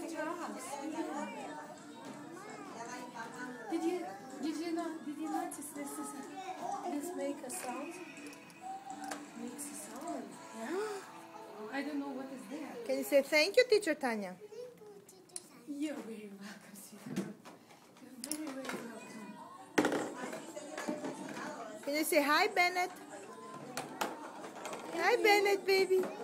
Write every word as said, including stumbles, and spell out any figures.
jobs. Did you did you not did you notice this is a, this make a sound? Makes a sound. Yeah. I don't know what is there. Can you say thank you, Teacher Tanya? You're very welcome, sweetheart. You're very, very welcome. Can you say hi, Bennett? Hi, Bennett, baby.